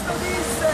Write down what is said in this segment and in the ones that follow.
Cristo disse: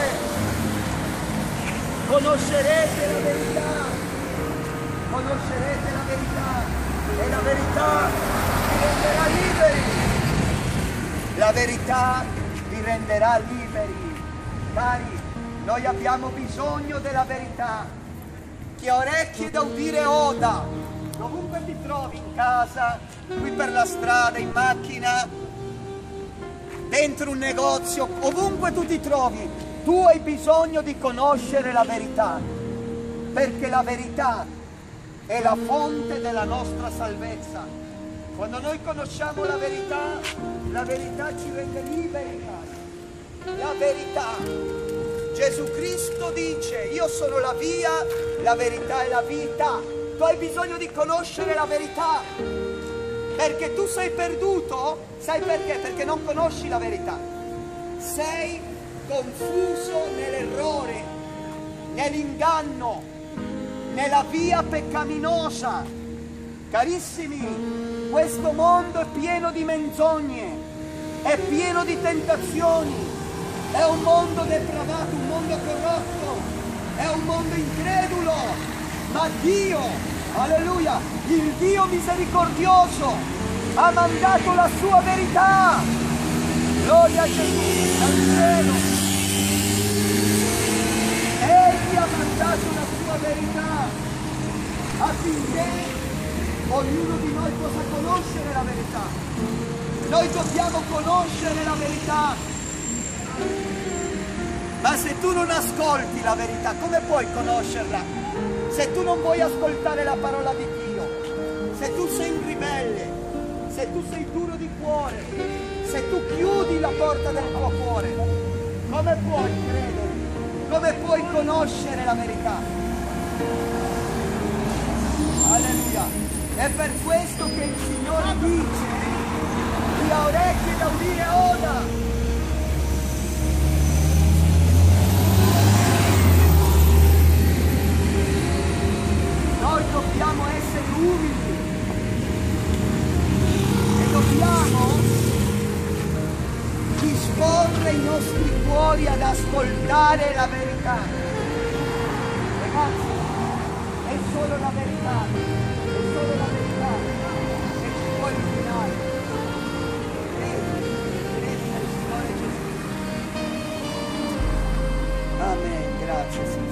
conoscerete la verità, conoscerete la verità e la verità vi renderà liberi. La verità vi renderà liberi. Cari, noi abbiamo bisogno della verità. Chi ha orecchie da udire oda. Dovunque ti trovi, in casa, qui per la strada, in macchina, dentro un negozio, ovunque tu ti trovi, tu hai bisogno di conoscere la verità, perché la verità è la fonte della nostra salvezza. Quando noi conosciamo la verità ci rende liberi, cari. La verità. Gesù Cristo dice: io sono la via, la verità e la vita. Tu hai bisogno di conoscere la verità, perché tu sei perduto. Sai perché? Perché non conosci la verità. Sei confuso nell'errore, nell'inganno, nella via peccaminosa. Carissimi, questo mondo è pieno di menzogne, è pieno di tentazioni. È un mondo depravato, un mondo corrotto, è un mondo incredulo, ma Dio, alleluia, il Dio misericordioso ha mandato la sua verità. Gloria a Gesù, dal cielo. Egli ha mandato la sua verità affinché ognuno di noi possa conoscere la verità. Noi dobbiamo conoscere la verità. Ma se tu non ascolti la verità, come puoi conoscerla? Se tu non vuoi ascoltare la parola di Dio, se tu sei un ribelle, se tu sei duro di cuore, se tu chiudi la porta del tuo cuore, come puoi credere? Come puoi conoscere la verità? Alleluia! È per questo che il Signore dice: chi ha orecchie da udire oda. Noi dobbiamo essere umili e dobbiamo disporre i nostri cuori ad ascoltare la verità. Ragazzi, è solo la verità che ci può illuminare. Credi nel Signore Gesù. Amen, grazie Signore.